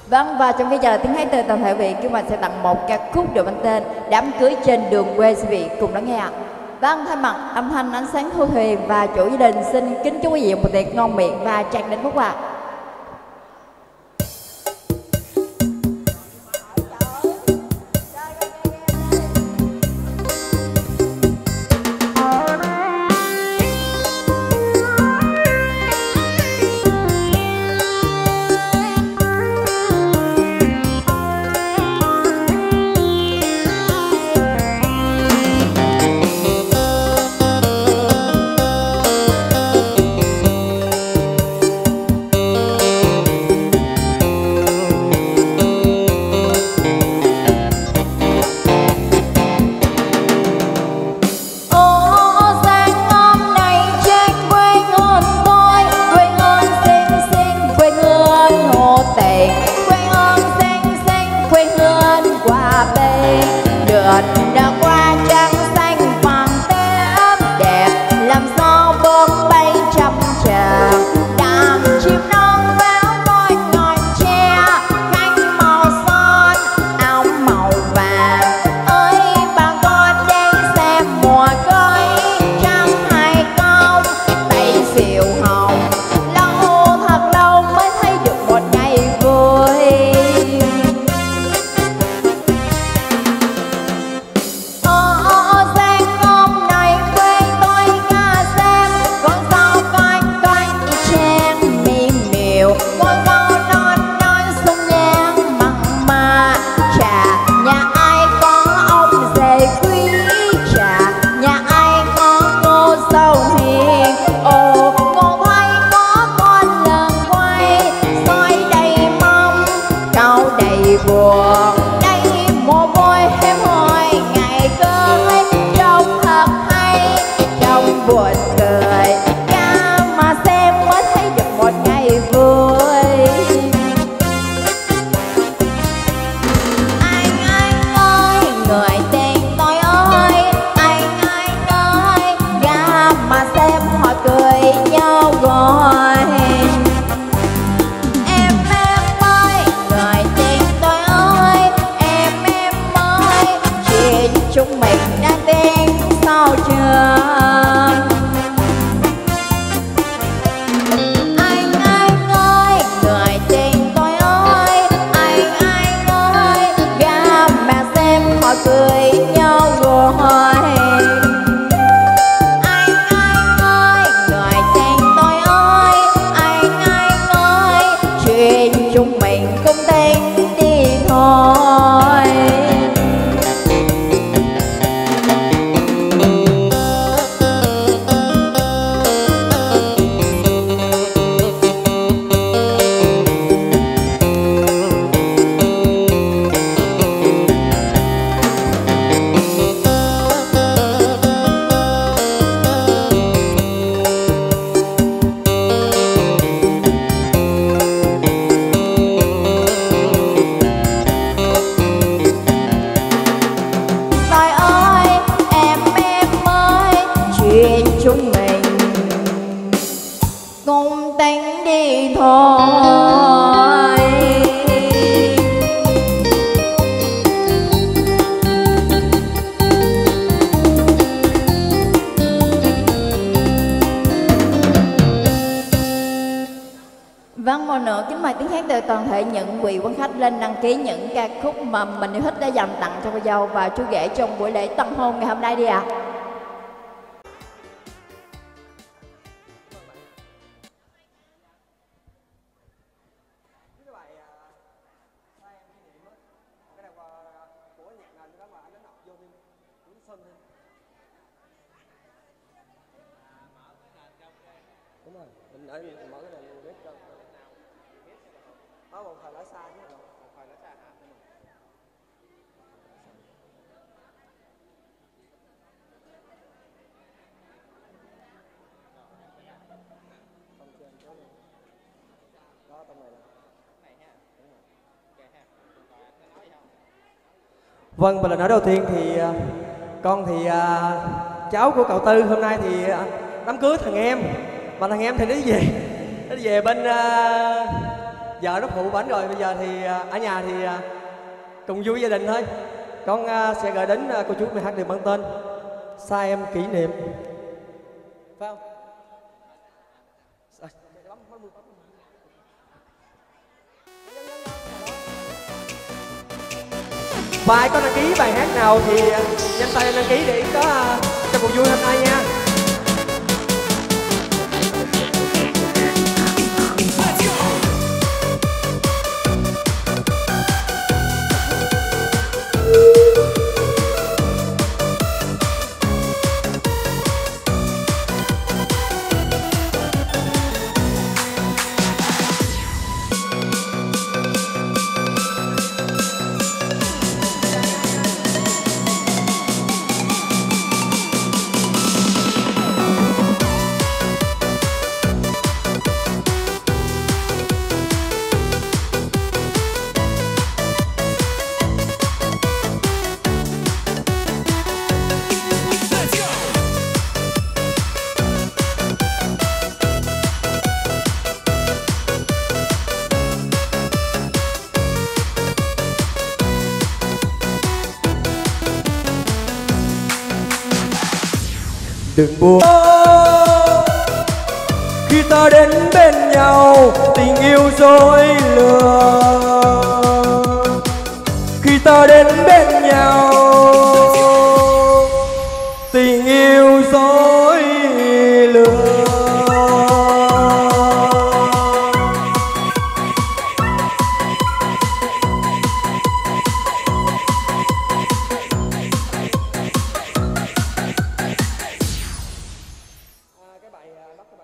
Vâng, và trong khi chờ tiếng hát từ toàn thể vị, Kim Oanh sẽ tặng một ca khúc được mang tên Đám cưới trên đường quê, quý vị cùng lắng nghe ạ. Vâng, thay mặt âm thanh ánh sáng thu thuyền và chủ gia đình xin kính chúc quý vị một tiệc ngon miệng và tràn đến phúc ạ. Đã qua trăng xanh vàng tết đẹp, làm sao bướm bay trăm tràng. Đàn chim non véo môi ngọn tre, cánh màu son áo màu vàng. Ơi bà con đây xem mùa cưới, trăng hai con tay diều hồng. Lâu thật lâu mới thấy được một ngày vui. Buồn đây mồ hôi em hỏi ngày cưới, trông thật hay trông buồn cười, ca mà xem mới thấy được một ngày vui. Anh ơi người tình tôi ơi, anh ơi ga mà xem họ cười nhau rồi. Chúng mình đã đến sau trường. Anh ơi người tình tôi ơi, anh ơi ga mà xem họ cười nhau rồi. Anh ơi người tình tôi ơi, anh ơi chuyện chúng mình cũng tính đi thôi. Chúng mình cùng tính đi thôi. Vâng, một nữa kính mời tiếng hát từ toàn thể những vị quan khách lên đăng ký những ca khúc mà mình yêu thích để dành tặng cho cô dâu và chú rể trong buổi lễ tân hôn ngày hôm nay đi ạ. Đúng rồi, mình ở mở cái này mình biết cho. Có một thời lá xa chứ, một thời lá xa hả? Không trên chỗ này. Đó tầm này nè. Này ha. Đúng rồi. Ok ha. Nói gì không? Vâng, và lần nói đầu tiên thì con thì cháu của cậu Tư hôm nay thì đám cưới thằng em. Mà thằng em thì nó về bên Vợ nó phụ bảnh rồi, bây giờ thì ở nhà thì cùng vui gia đình thôi. Con sẽ gửi đến cô chú bài hát được mang tên Xa Em Kỷ Niệm. Phải không? Và ai có đăng ký bài hát nào thì nhanh tay đăng ký để có cho cuộc vui hôm nay nha. Đừng buồn khi ta đến bên nhau, tình yêu dối lừa. Khi ta đến bên nhau,